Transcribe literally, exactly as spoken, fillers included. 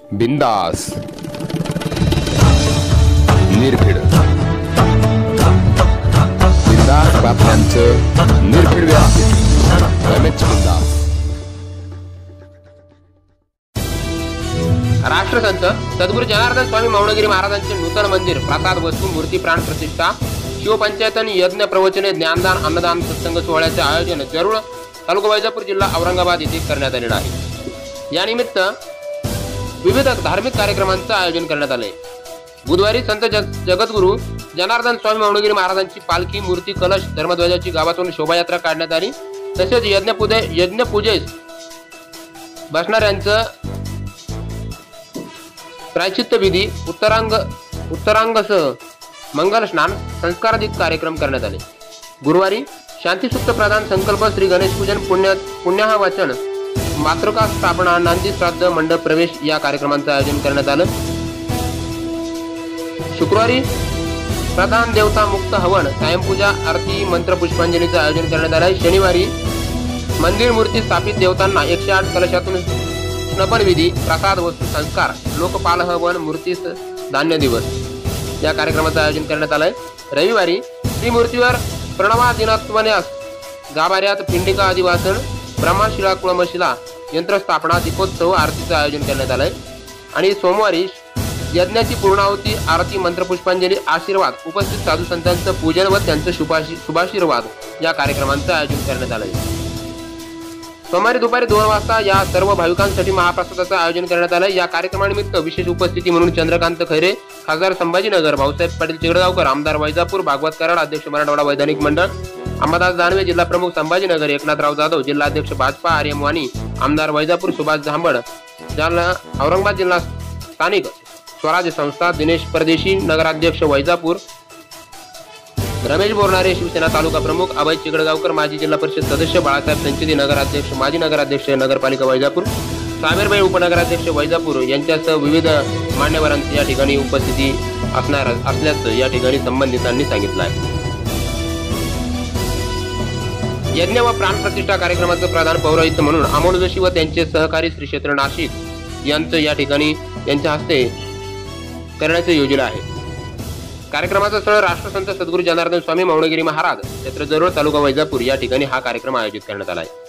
बिंदास निर्भीड बिंदास बातम्यांचं निर्भीड व्यासपीठ रमेश बिंदास। राष्ट्रसंत सद्गुरू जनार्दन स्वामी मौनगिरी महाराजांचे नूतन मंदिर, प्रसाद वस्तू, मूर्ती प्राण प्रतिष्ठा, शिवपंचायतन, यज्ञ प्रवचने, ज्ञानदान, अन्नदान, सत्संग सोहळ्याचे आयोजन जरूळ तालुका वैजापूर जिल्हा औरंगाबाद येथे करण्यात आलेले आहे। या निमित्त विविध धार्मिक कार्यक्रमांचे आयोजन करण्यात आले। बुधवारी संत जग, जगद्गुरू जनार्दन स्वामी मौनगिरी महाराजांची पालखी, मूर्ती, कलश, धर्मध्वजाची गावातून शोभायात्रा काढण्यात आली। तसेच यज्ञपूजे यज्ञपूजेस बसणाऱ्यांचं प्रायश्चित्त विधी, उत्तरांग उत्तरांगसह मंगल स्नान, संस्काराधिक कार्यक्रम करण्यात आले। गुरुवारी शांतिसूक्त प्रदान, संकल्प, श्री गणेश पूजन, पुण्य पुण्याह वाचन, मातृका स्थापना, नांदी श्राद्ध, मंडप प्रवेश या कार्यक्रमांचे आयोजन करण्यात आलं। शुक्रवारी प्रधान देवता मुक्त हवन, सायंपूजा, आरती, मंत्र पुष्पांजलीचे आयोजन करण्यात आले। शनिवारी मंदिर मूर्ती स्थापित देवतांना एकशे आठ कलशातून स्नपन विधी, प्रसाद वस्तू, संस्कार, लोकपाल हवन, मूर्ती धान्य दिवस या कार्यक्रमाचे आयोजन करण्यात आलंय। रविवारी श्री मूर्तीवर प्रणवादिनत्वन्यास, गाभाऱ्यात पिंडिका आदिवासन, ब्रह्मशिला, कुळमशिला, यंत्रस्थापना, दीपोत्सव, आरतीचे आयोजन करण्यात आलंय। आणि सोमवारी यज्ञाची पूर्णाहुती, आरती, मंत्रपुष्पांजली, आशीर्वाद, उपस्थित साधू संतांचं पूजन व त्यांचं शुभाशीर्वाद या कार्यक्रमांचं आयोजन करण्यात आलंय। सोमवारी दुपारी दोन वाजता या सर्व भाविकांसाठी महाप्रसादाचं आयोजन करण्यात आलं। या कार्यक्रमानिमित्त विशेष उपस्थिती म्हणून चंद्रकांत खैरे, खासदार संभाजीनगर, भाऊसाहेब पाटील चिगडगावकर, आमदार वैजापूर, भागवत कराड, अध्यक्ष मराठवाडा वैधानिक मंडळ, अंबादास दानवे, जिल्हा प्रमुख संभाजीनगर, एकनाथराव जाधव, जिल्हाध्यक्ष भाजपा, आर्यम वाणी, आमदार वैजापूर, सुभाष झांबड, जालना, औरंगाबाद जिल्हा स्थानिक स्वराज्य संस्था, दिनेश परदेशी, नगराध्यक्ष वैजापूर, रमेश बोरणारे, शिवसेना तालुका प्रमुख, अभय चिगडगावकर, माजी जिल्हा परिषद सदस्य, बाळासाहेब संचिती, नगराध्यक्ष, माजी नगराध्यक्ष, नगरपालिका वैजापूर, साबेरबाई, उपनगराध्यक्ष वैजापूर यांच्यासह विविध मान्यवरांची या ठिकाणी उपस्थिती असणार असल्याचं या ठिकाणी संबंधितांनी सांगितलं आहे। यज्ञ व प्राण प्रतिष्ठा कार्यक्रमाचं प्रधान पौरोहित्य म्हणून अमोल जोशी व त्यांचे सहकारी श्री क्षेत्र नाशिक यांचं या ठिकाणी यांच्या हस्ते करण्याचे योजले आहे। कार्यक्रमाचं स्थळ राष्ट्रसंत सद्गुरू जनार्दन स्वामी मौनगिरी महाराज क्षेत्र जरूळ तालुका वैजापूर या ठिकाणी हा कार्यक्रम आयोजित करण्यात आला आहे।